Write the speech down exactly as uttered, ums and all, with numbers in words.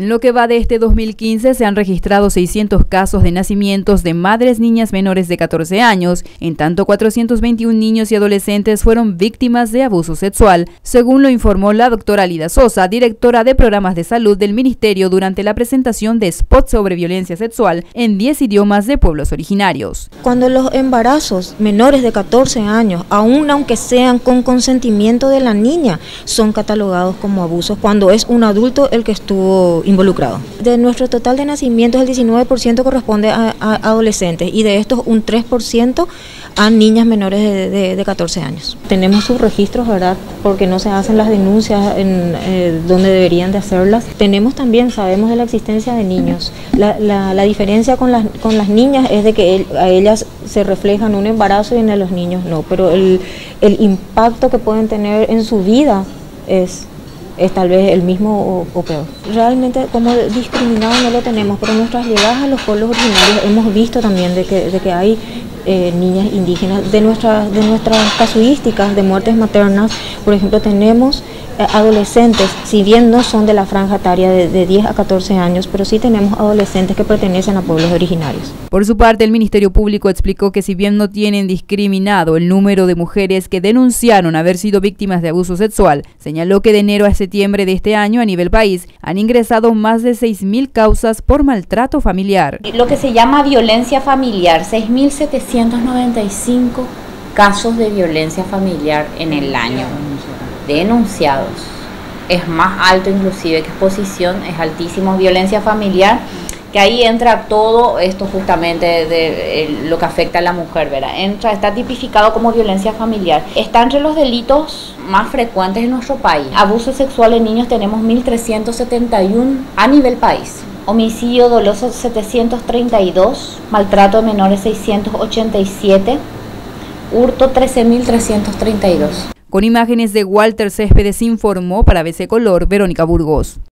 En lo que va de este dos mil quince se han registrado seiscientos casos de nacimientos de madres niñas menores de catorce años, en tanto cuatrocientos veintiún niños y adolescentes fueron víctimas de abuso sexual, según lo informó la doctora Lida Sosa, directora de programas de salud del Ministerio, durante la presentación de spots sobre violencia sexual en diez idiomas de pueblos originarios. Cuando los embarazos menores de catorce años, aun aunque sean con consentimiento de la niña, son catalogados como abusos cuando es un adulto el que estuvo involucrado. De nuestro total de nacimientos, el diecinueve por ciento corresponde a, a adolescentes y de estos un tres por ciento a niñas menores de, de, de catorce años. Tenemos subregistros, ¿verdad? Porque no se hacen las denuncias en eh, donde deberían de hacerlas. Tenemos también, sabemos de la existencia de niños. La, la, la diferencia con las, con las niñas es de que el, a ellas se refleja en un embarazo y en los niños no, pero el, el impacto que pueden tener en su vida es... es tal vez el mismo o, o peor. Realmente como discriminado no lo tenemos, pero en nuestras llegadas a los pueblos originarios hemos visto también de que, de que hay eh, niñas indígenas. De, nuestra, de nuestras casuísticas de muertes maternas, por ejemplo, tenemos eh, adolescentes, si bien no son de la franja etaria de, de diez a catorce años, pero sí tenemos adolescentes que pertenecen a pueblos originarios. Por su parte, el Ministerio Público explicó que si bien no tienen discriminado el número de mujeres que denunciaron haber sido víctimas de abuso sexual, señaló que de enero a septiembre de este año a nivel país han ingresado más de seis mil causas por maltrato familiar. Lo que se llama violencia familiar, seis mil setecientos noventa y cinco casos de violencia familiar en el año denunciados. Es más alto inclusive que exposición, es altísimo violencia familiar, que ahí entra todo esto justamente de, de lo que afecta a la mujer, ¿verdad? Entra, está tipificado como violencia familiar. Está entre los delitos más frecuentes en nuestro país. Abuso sexual en niños tenemos mil trescientos setenta y uno a nivel país. Homicidio doloso setecientos treinta y dos, maltrato de menores seiscientos ochenta y siete, hurto trece mil trescientos treinta y dos. Con imágenes de Walter Céspedes informó para A B C Color, Verónica Burgos.